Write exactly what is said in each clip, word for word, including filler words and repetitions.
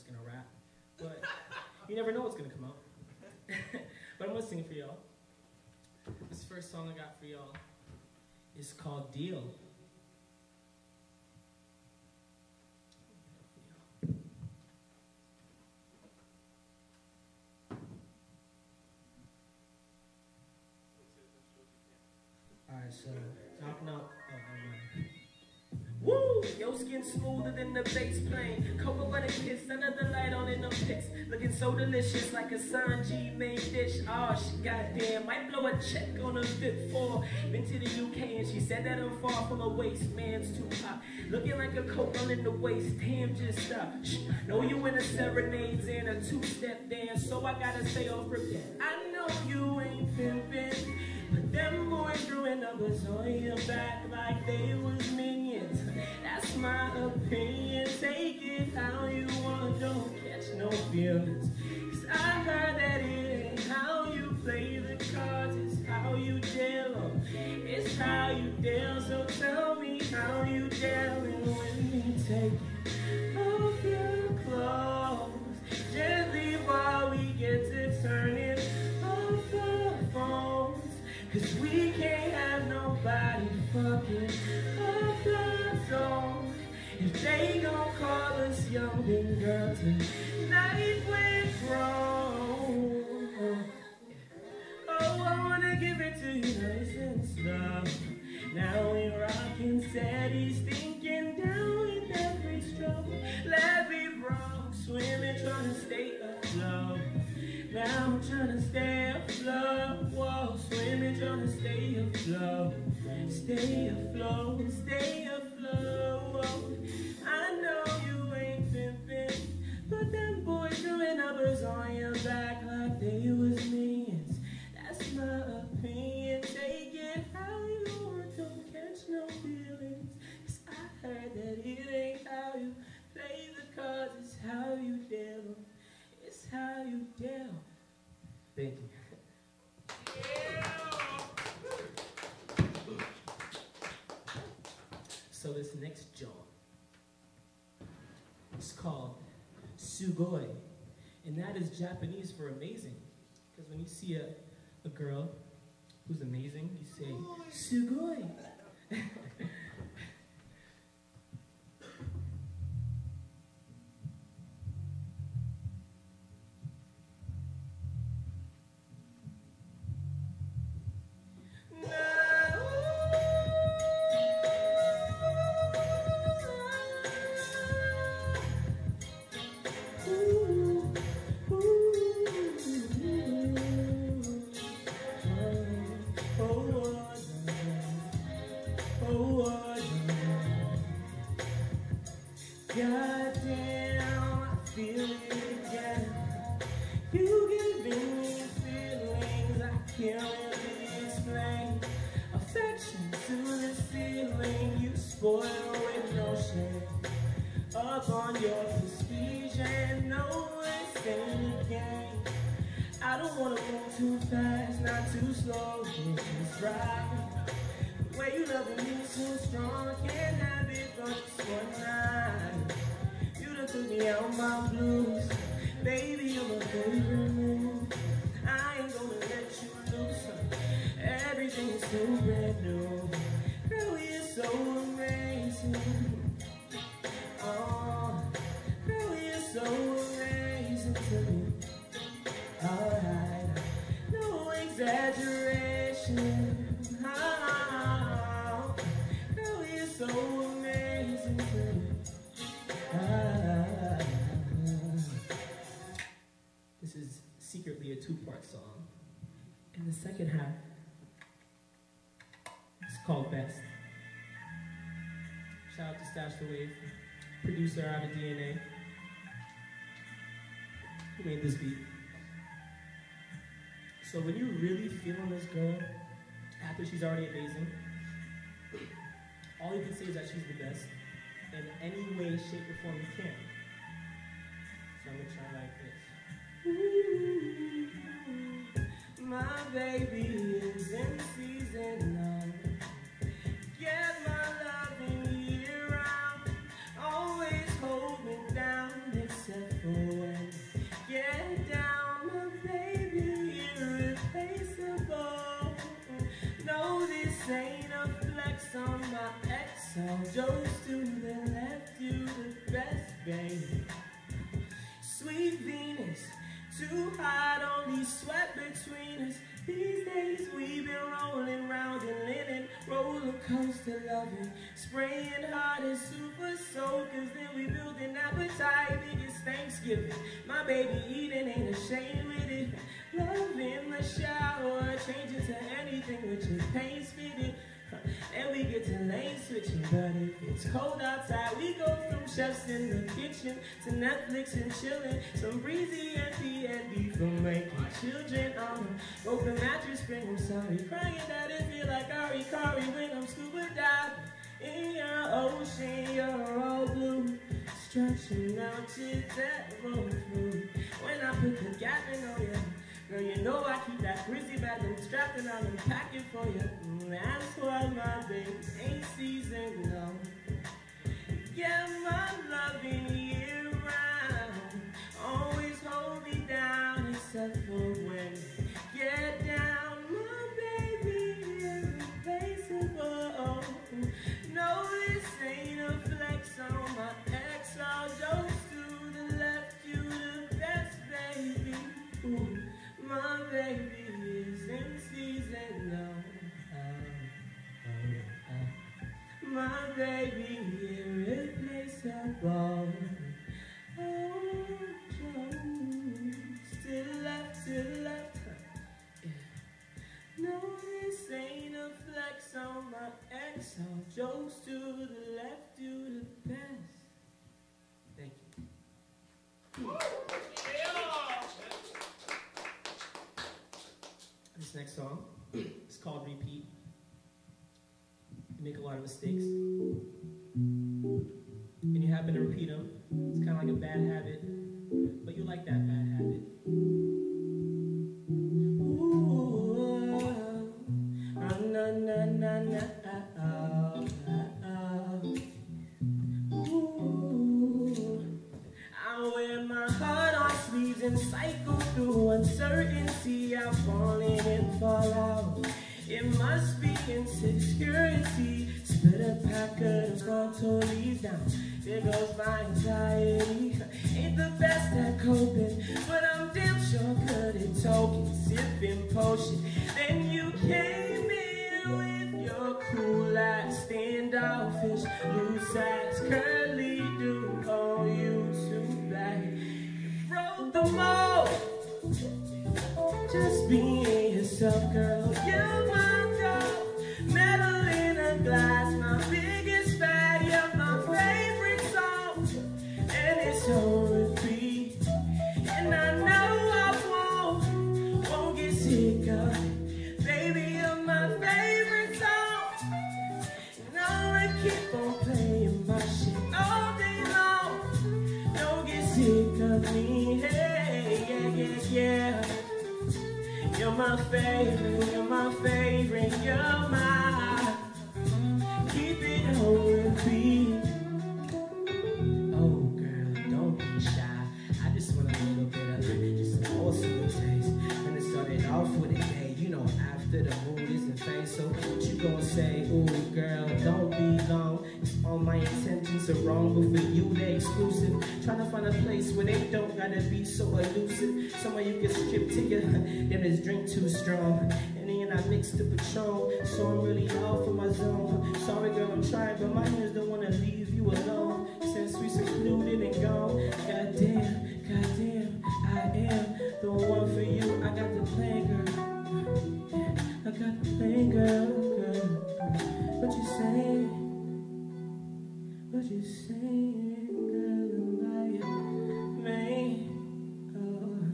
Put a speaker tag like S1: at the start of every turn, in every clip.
S1: just gonna rap. But you never know what's gonna come out. But I'm gonna sing it for y'all. This first song I got for y'all is called Deal. Alright, so talking out. Oh, never mind. Woo! Yo, skin smoother than the bass plane. Coca running kiss, another light on in them pics. Looking so delicious, like a Sanji main dish. Oh, she goddamn might blow a check on a fit for. Been to the U K and she said that I'm far from a waist. Man's too hot. Looking like a coat running the waist. Damn, just stop. Shh. Know you in a serenades and a two-step dance, so I gotta stay off repeat. I know you ain't pimpin', but them boys throwing numbers on your back like they was minions. That's my opinion. Take it how you want, don't catch no feelings. Cause I heard that it ain't how you play the cards, it's how you deal them. It's how you deal, so tell me how you dealing with me. Take it off your clothes gently while we get to turning off the phones. Cause we can't have nobody fucking up the zone. If they gon' call us young and girl tonight we're grown. Oh, I wanna give it to you nice and slow. Now we rockin' steady, stinking down with every stroke. Levy broke, swimming, trying to stay afloat. Now I'm trying to stay afloat. Whoa, swimming, trying to stay afloat. Stay afloat, stay afloat. I know you ain't pimpin', but them boys doing numbers on your back like they was minions. That's my opinion. Take it how you want, don't catch no feelings. Cause I heard that it ain't how you play the cards, it's how you deal them. It's how you deal. Thank you. Yeah. So this next joint is called Sugoi, and that is Japanese for amazing. Because when you see a, a girl who's amazing, you say Sugoi. Goddamn, I feel it again. You giving me feelings I can't really explain. Affection to the ceiling, you spoil with no shame. Up on your prestige and no it's in the game. I don't wanna move too fast, not too slow, just right. The way you loving me so strong, can't have it for just one night. You done took me out my blues, baby, you're my favorite move. I ain't gonna let you loose, everything is so brand new. Girl, you're so amazing. Oh, girl, you're so amazing to me. Alright, no exaggeration. Oh, girl, you're so amazing to me. Ah. This is secretly a two-part song. And the second half is called Best. Shout out to Stash the Wave, producer out of D N A, who made this beat. So when you're really feeling this girl, after she's already amazing, all you can say is that she's the best in any way, shape, or form you can. So I'm gonna try like this. Ooh, my baby is in season now. Get my love in year round. Always hold me down except for saw Joe's to the left, you the best, baby. Sweet Venus, too hot, only sweat between us. These days we've been rolling round in linen, roller coaster loving, spraying hard as super soakers. Then we build an appetite, big as Thanksgiving. My baby eating, ain't ashamed with it. Love in the shower, change it to anything with your paint fitted. And we get to lane switching, but if it's cold outside, we go from chefs in the kitchen to Netflix and chilling. Some breezy and P and B for making children. I'm a open mattress spring, I'm sorry, crying that it feel like Ari Kari when I'm scuba diving in your ocean. You're all blue, stretching out to that road through. When I put the gap in on you, girl, you know I keep that grizzly bag and strapped and I'm packing for you. Mm, that's why my baby ain't seasoned, no. Yeah, my loving year round. Always hold me down except for when you get down. My baby is irreplaceable. No, this ain't a flex on my ex. I'll jokes to the left, you the best, baby. Ooh. My baby is in season now. Uh, uh, uh. My baby irreplaceable. Oh, Jones, to the left, to the left. Yeah. No, this ain't a flex on my ex. All jokes to the left, do the best. Thank you. This next song is called Repeat. You make a lot of mistakes, and you happen to repeat them. It's kind of like a bad habit, but you like that bad habit. Ooh, uh, na, na, na, na, uh, uh, uh, ooh. I wear my heart on sleeves and cycle through uncertainty. I fall in and fall out. It must be insecurity. Split a pack of the front leaves down. There goes my anxiety. Ain't the best at coping, but I'm damn sure good at talking, sipping potion. Then you came in with your cool ass, standoffish, loose ass, curly dude. Oh, you too bad. You broke the mold. Just being yourself, girl. You're my girl. Metal in a glass, my biggest fan. You're my favorite song, and it's on repeat. And I know I won't, won't get sick of it. Baby, you're my favorite song, and I'll keep on playing my shit all day long. Don't get sick of me, hey, yeah, yeah, yeah. You're my favorite, you're my favorite, you're my, keep it on repeat. Oh girl, don't be shy, I just want a little bit of, just some awesome taste. When it started off with a day, you know after the mood isn't phased. So what you gonna say, ooh girl, don't be long. It's all my intentions are wrong, but for you they're exclusive. Trying to find a place where they don't gotta be so elusive. Somewhere you can strip to you, then this drink too strong. And then I mix the Patron, so I'm really off of my zone. Sorry girl, I'm trying, but my ears don't wanna leave you alone. Since we secluded and gone, goddamn, goddamn, I am the one for you. I got the plan, girl. I got the plan, girl, girl. What you say? What you say, girl, about me? Oh.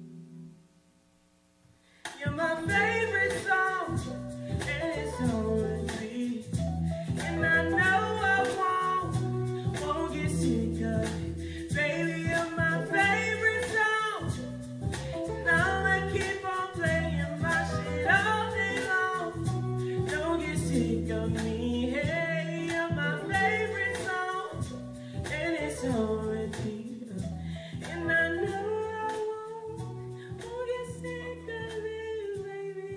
S1: You're my favorite song, and it's on repeat. And I know I won't, won't get sick of it. Baby, you're my favorite song, and I'ma keep on playing my shit all day long. Don't get sick of me, hey, you're my favorite song, and it's on repeat. And I know I won't, won't get sick of it, baby.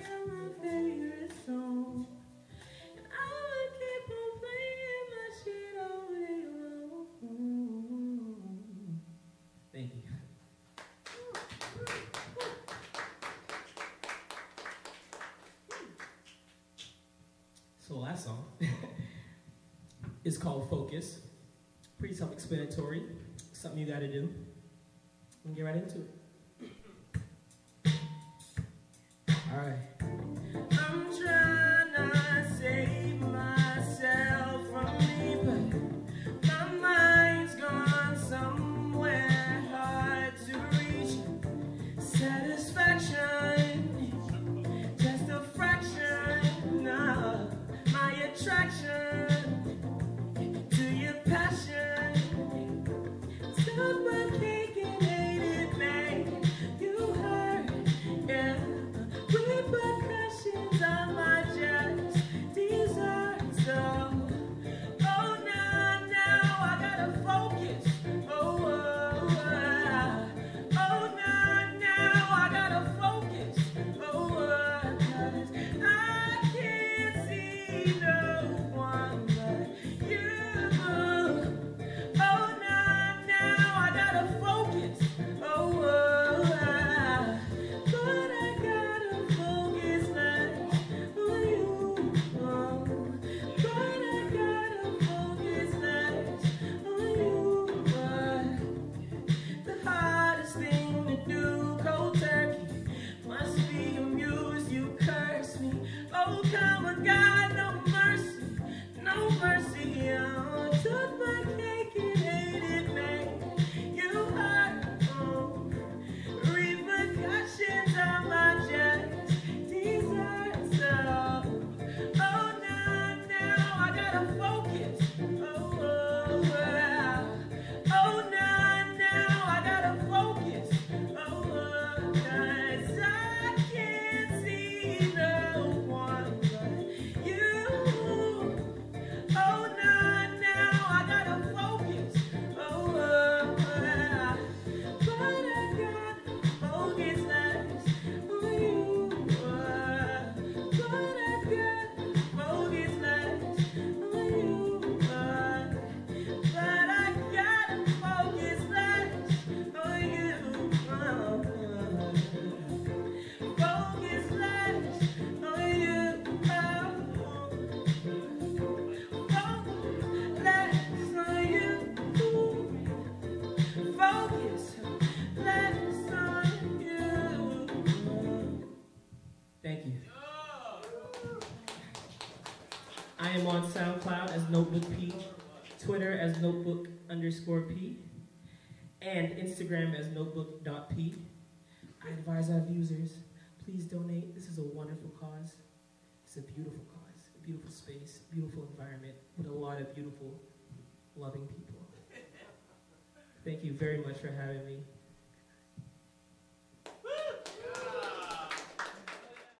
S1: last song is called Focus. Pretty self-explanatory. Something you gotta do. And get right into it. All right. I'm trying to save myself from me, but my mind's gone somewhere hard to reach. Satisfaction, just a fraction of my attraction to your passion. Took my cake and ate it, man. You heard, yeah. Repercussions of my just desert. So, oh, now, now I gotta focus. Oh, oh, oh, oh, now, now I gotta focus. Oh, oh, 'cause I can't see no one but you. Oh, now, now I gotta focus. Oh, oh, oh, but I gotta focus less on you. Oh, but I gotta focus less on you. But the hardest thing to do, cold turkey, must be amused. You curse me. Oh, come on, God, no mercy, no mercy. Oh, took my cake and ate it, man. You heard, oh, repercussions of my just desert. So, oh, now, now I gotta focus. Oh, oh, oh, oh, now, now I gotta focus. Oh, oh, 'cause I can't see no one but you. Oh, now, now I gotta focus. Oh, oh, oh, but I gotta focus less on you. Oh, but I gotta focus less on you. Oh, but I gotta focus less on you. Oh, focus less on you. Oh, focus less on you. Focus less on you. Thank you. I am on SoundCloud as Notebook P, Twitter as Notebook underscore P, and Instagram as Notebook.P. I advise our users, please donate. This is a wonderful cause. It's a beautiful cause, a beautiful space, beautiful environment with a lot of beautiful, loving people. Thank you very much for having me.